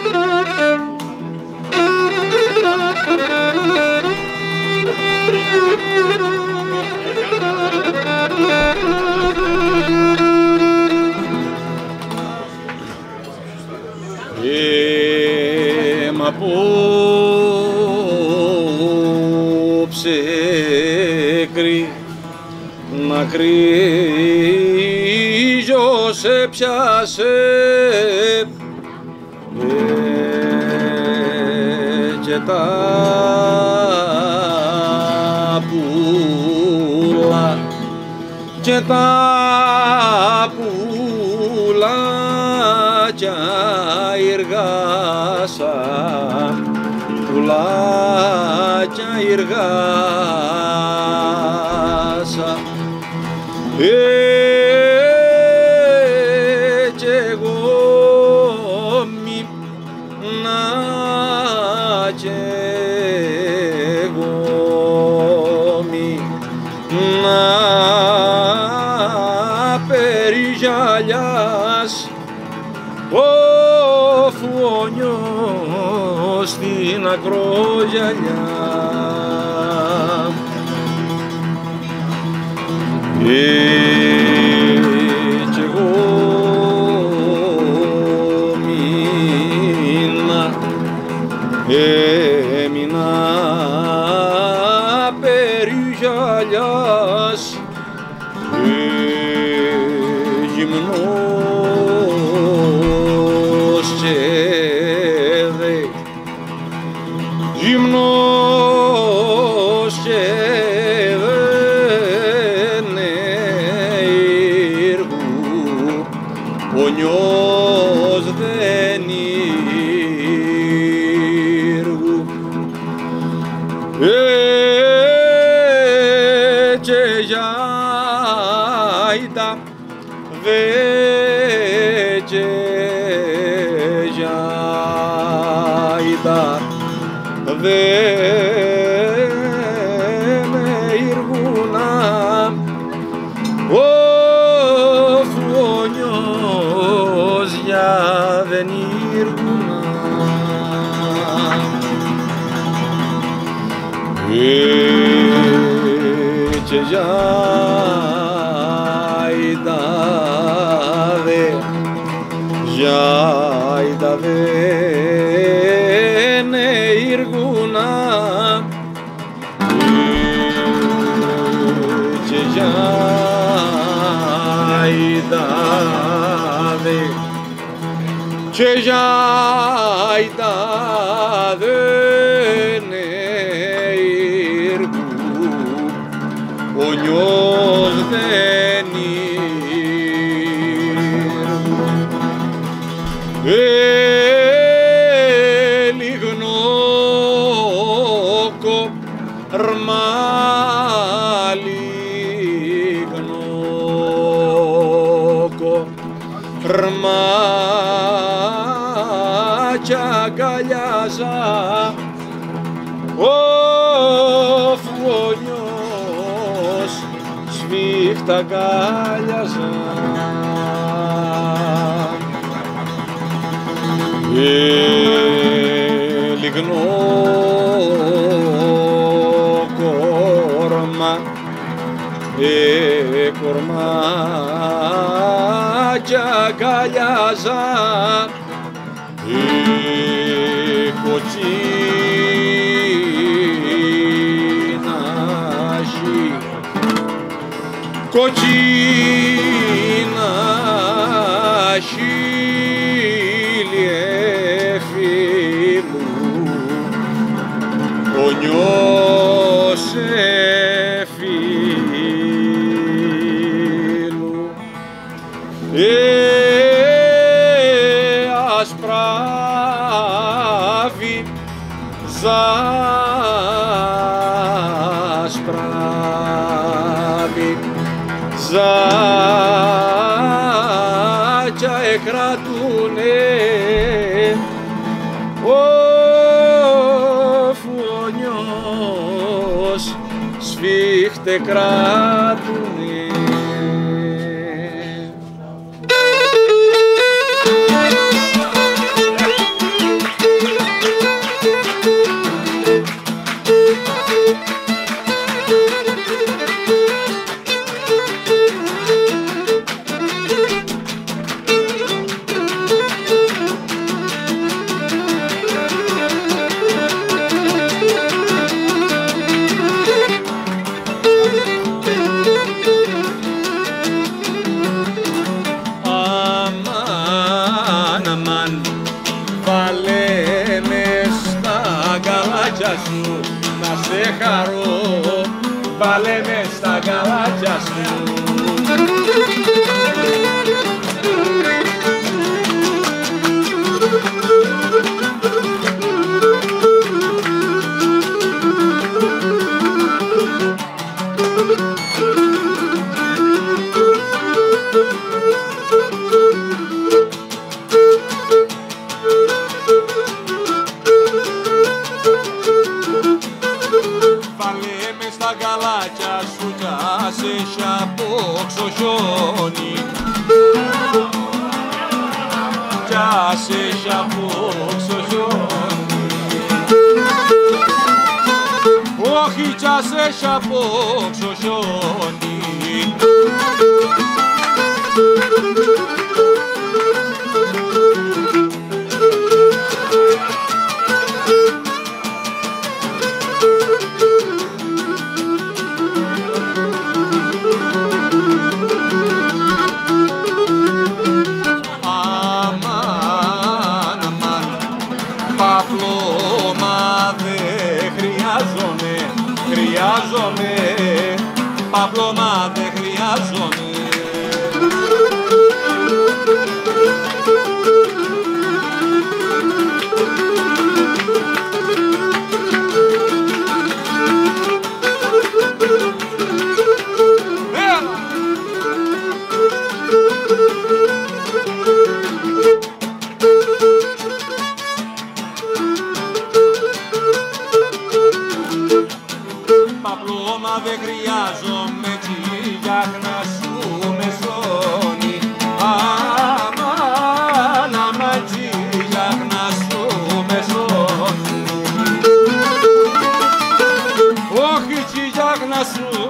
Μ' απόψε να κρύζω σε πιάσε και τα πουλά και τα πουλάκια εργάσα, πουλάκια εργάσα, κι εγώ μήνα κι εγώ μήνα περί γυαλιάς όφου ο νιός στην ακρογιαλιά. Κι εγώ έμεινα περί γυαλιάς γυμνός και δε γυμνός και δεν έργου ο νιός δεν έργου και γιάιτα δε και γιάιτα δε με έργουνα όφου ο νιός για δεν έργουνα. Και γιάιτα δε ναι έργουνα και γιάιτα δε και γιάιτα δε ναι έργου ο νιός δεν λιγνό κορμά λιγνό κορμά κι αγκαλιάζα όφου ο νιός σφίχτα αγκαλιάζα. Λιγνό κορμά κορμάκια αγκαλιάζα κοτσίνα χίλιε μου ο νιός φίλου ασπράβει ασπράβει ζάκια εκρατούνε όφου ο νιός σφίχτε κράτουνε. Βάλε με στα αγκαλάκια σου να σε χαρώ, βάλε με στα αγκαλάκια σου. Βάλε με στα αγκαλάκια σου κι ας έχει απόξω χιόνι, κι ας έχει απόξω χιόνι, όχι κι ας έχει απόξω χιόνι. Παπλώμα δε χρειάζομαι, παπλώμα δε χρειάζομαι. Παπλώμα δεν χρειάζομαι κι γιάχνα σου με σώνει, αμάν, αμάν κι γιάχνα σου με σώνει, όχι κι γιάχνα σου